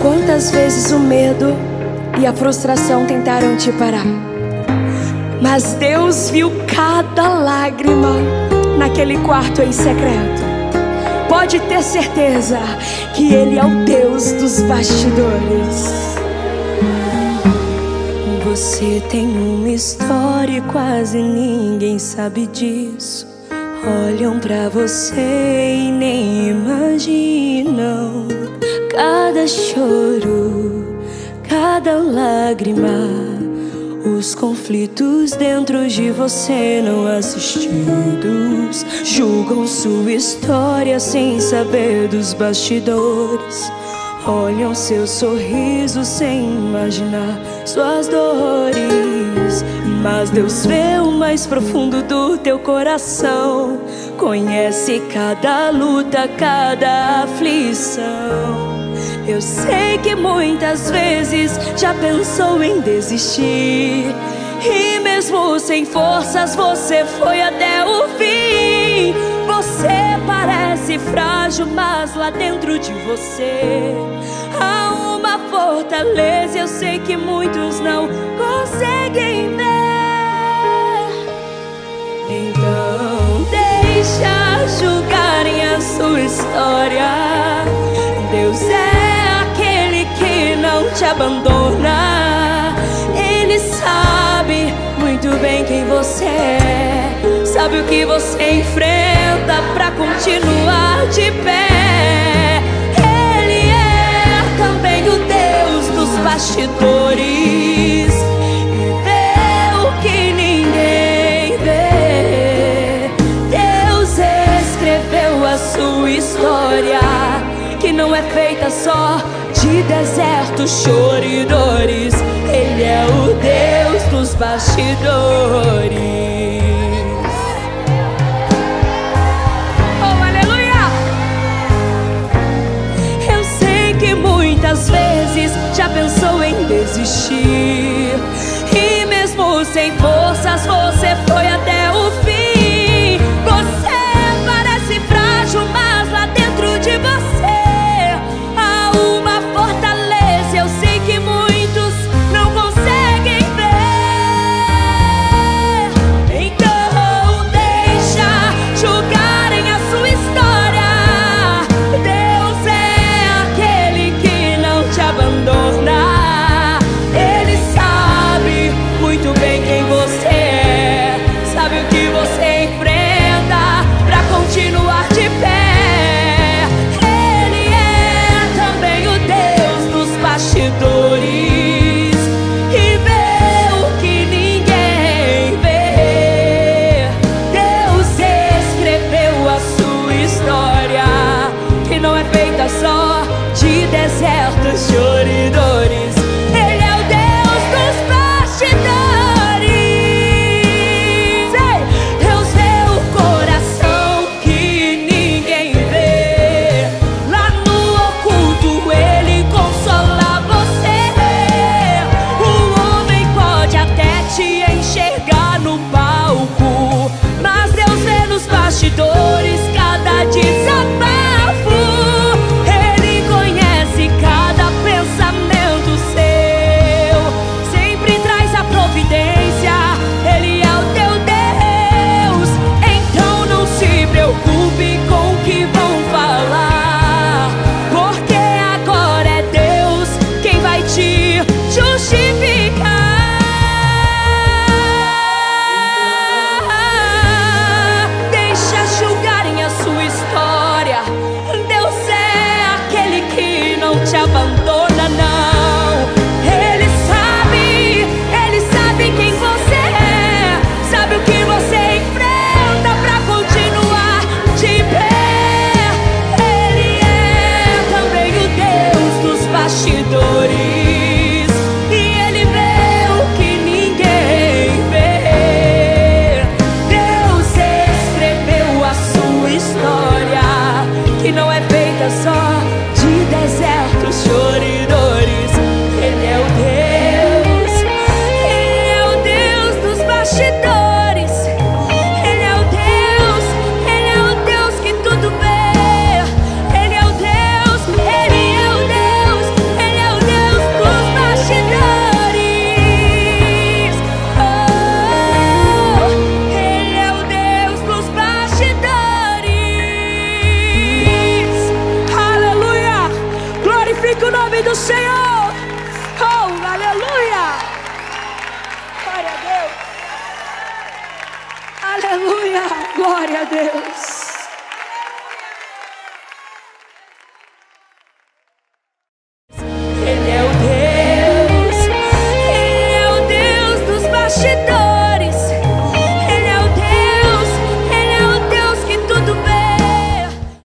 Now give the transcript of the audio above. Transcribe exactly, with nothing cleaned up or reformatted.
Quantas vezes o medo e a frustração tentaram te parar, mas Deus viu cada lágrima naquele quarto em secreto. Pode ter certeza que Ele é o Deus dos bastidores. Você tem uma história e quase ninguém sabe disso. Olham pra você e nem imaginam cada choro, cada lágrima, os conflitos dentro de você não assistidos. Julgam sua história sem saber dos bastidores. Olham seu sorriso sem imaginar suas dores. Mas Deus vê o mais profundo do teu coração, conhece cada luta, cada aflição. Eu sei que muitas vezes já pensou em desistir, e mesmo sem forças você foi até o fim. Você parece frágil, mas lá dentro de você há uma fortaleza. Eu sei que muitos não conseguem ver. Então deixa julgarem a sua história. Deus é aquele que não te abandona. Ele sabe muito bem quem você é, sabe o que você enfrenta pra continuar de pé. Ele é também o Deus dos bastidores, e vê o que ninguém vê. Deus escreveu a sua história, que não é feita só de desertos, choro e dores. Ele é o Deus dos bastidores. Oh, aleluia! Eu sei que muitas vezes já pensou em desistir, e mesmo sem forças você foi até o fim. Você parece frágil, mas lá dentro de você há uma fortaleza. Eu sei que muitos não conseguem ver. Então deixa julgarem a sua história. Deus é aquele que não te abandona. Ele sabe muito bem quem você é, sabe o que você enfrenta pra continuar de pé. Ele é também o Deus dos bastidores, e vê o que ninguém vê. Deus escreveu a sua história, que não é feita só de desertos, choro e dores. Ele é o Deus dos bastidores. Ei, Deus vê o coração que ninguém vê. Lá no oculto Ele consola você. O homem pode até te enxergar no palco, mas Deus vê nos bastidores cada desabafo. Ele conhece cada pensamento seu, sempre traz a providência. Ele é o teu Deus, então não se preocupe com o que vão falar, porque agora é Deus quem vai te justificar. Deixa julgarem a sua história. Deus é aquele que não te abandona, não. Ele sabe, Ele sabe quem você é, sabe o que você enfrenta pra continuar de pé. Ele é também o Deus dos bastidores, e Ele vê o que ninguém vê. Deus escreveu a sua história, que não é feita só de desertos, choro Glória a Deus.